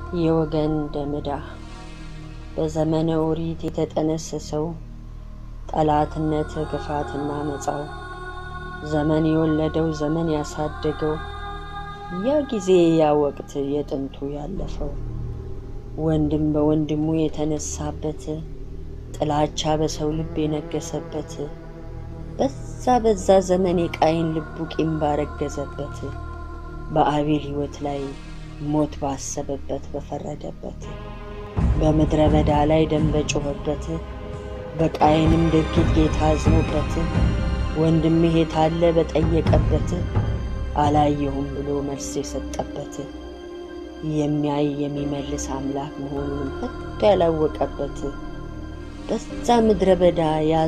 የወገን ደምዳ በዘመነ ኦሪት የተጠነሰሰው ጠላትነት ክፋትና መጻው ዘመን የወለደው ዘመን ያሳደገው ያ ጊዜ ያ ወቅት የጥንቱ ያለፈው ወንድም በወንድሙ የተነሳበት ጥላቻ በሰው ልብ የነገሰበት በዛ ዘመን የቃይን ልቡ ቂም ባረገዘበት በአቤል ሕይወት ላይ ሞት ባሰበበት በፈረደበት በመድረ በዳ ላይ ደም በጮኸበት በቃይንም ድርጊት ጌታ አዝኖበት ወንድምህ የታለ በጠየቀበት አላየሁም ብሎ መልስ የሰጠበት የሚያይ የሚመልስ አምላክ መሆኑን ፈጽሞ ያላወቀበት በዛ ምድረ በዳ ያ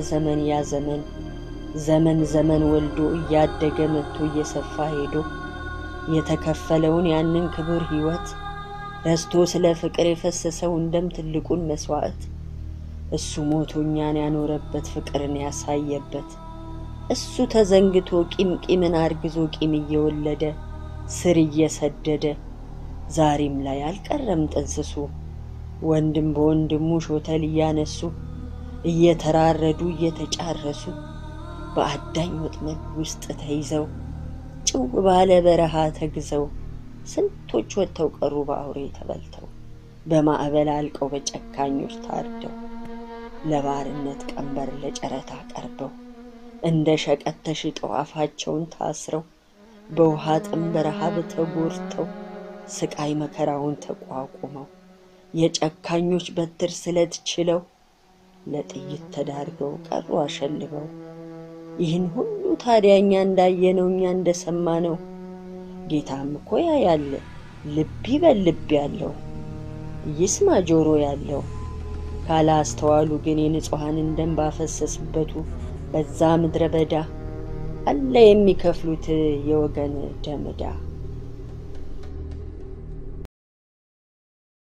ዘመን ወልዶ እያደገ መጥቶ እየሰፋ ሄዶ የተከፈለውን ያንን ክብር ሕይወት ረስቶ ስለ ፍቅር የፈሰሰው እንደም ትልቁን መስዋዕት እሱ ሞቶኛን ያኖረበት ፍቅርን ያሳየበት እሱ ተዘንግቶ ቂምን አርግዞ ቂም እየወለደ ስር እየሰደደ ዛሬም ላይ አልቀረም ጥንስሱ ወንድም በወንድሙ ሾተል እያነሱ እየተራረዱ እየተጫረሱ በአዳኝ ወጥመድ ውስጥ ተይዘው ጭው ባለ በረሃ ተግዘው ስንቶች ወጥተው ቀሩ በአውሬ ተበልተው በማዕበል አልቀው በጨካኞች ታርደው ለባርነት ቀንበር ለጨረታ ቀርበው እንደ ሸቀጥ ተሽጠው አፋቸውን ታስረው በውሃ ጥም በረሃብ ተጎርተው ስቃይ መከራውን ተቋቁመው የጨካኞች በትር ስለት ችለው ለጥይት ተዳርገው ቀሩ አሸልበው ይህን ሁሉ ታዲያኛ እንዳየነው እኛ እንደሰማነው ጌታም እኮ ያያል ልብ ይበል ልብ ያለው ይስማ ጆሮ ያለው ካላስተዋሉ ግን የንጹሃንን ደም ባፈሰሱበት በዛ ምድረ በዳ አለ የሚከፍሉት የወገን ደምዳ